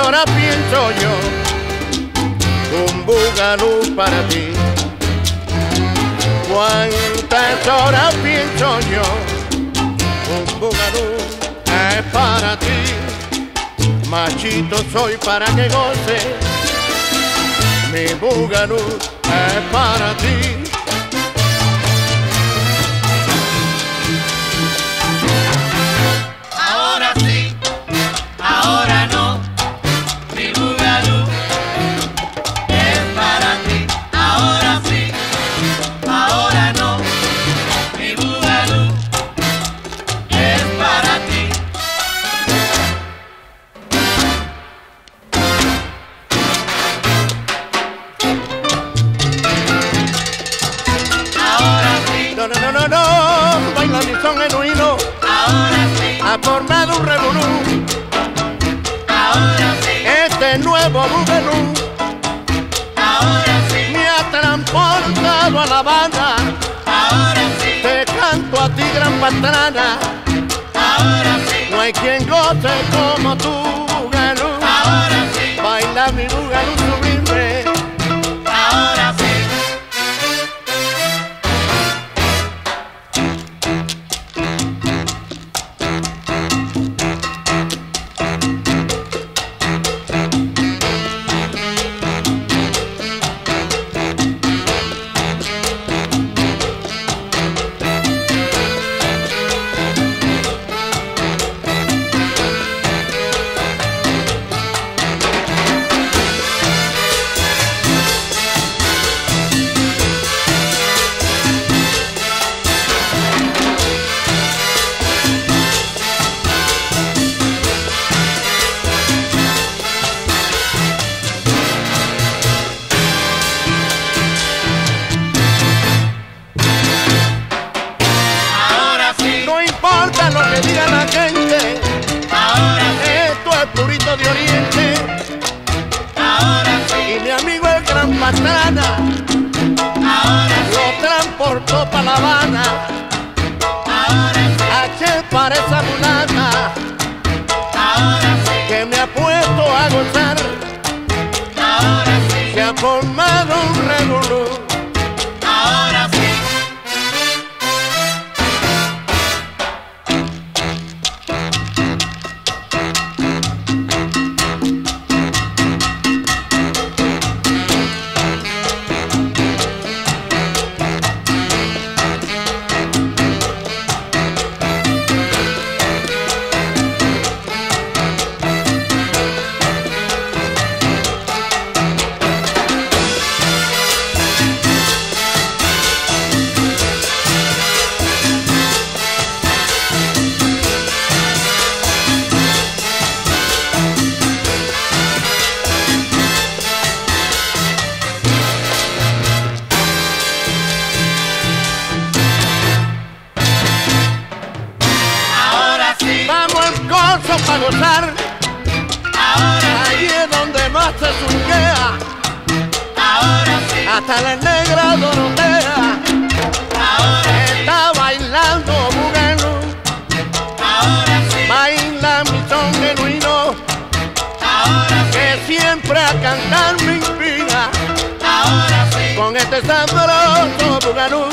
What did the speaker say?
horas pienso yo un bugalú para ti. Cuántas horas pienso yo un bugalú es para ti. Machito soy para que goce, mi bugalú es para ti. Ahora sí, ahora no, mi bugalú es para ti. Ahora sí, ahora no, mi bugalú es para ti. Ahora sí, No, baila mi son genuino. ahora sí, Ha formado un revolú, ahora sí, este nuevo bugalú ahora sí, me ha transportado a La Habana. ahora sí, Te canto a ti, gran patrana, ahora sí, no hay quien goce como tú, bugalú. ahora sí, Baila mi bugalú sublime. ahora sí. No importa lo que diga la gente, Ahora sí, esto es purito de oriente. ahora sí, Y mi amigo el gran patrana ahora sí, lo transportó para La Habana. ahora sí, ¿A qué para esa mulata ahora sí, que me ha puesto a gozar? ahora sí, Se ha formado un revolú. ahora sí. Ahora sí, Vamos al corso para gozar, ahora ahí es donde más se surquea, ahora sí, hasta la negra Dorotea ahora sí, está bailando bugalú. ahora sí, Baila mi son genuino, ahora sí, que siempre a cantar me inspira. ahora sí, Con este sabroso bugalú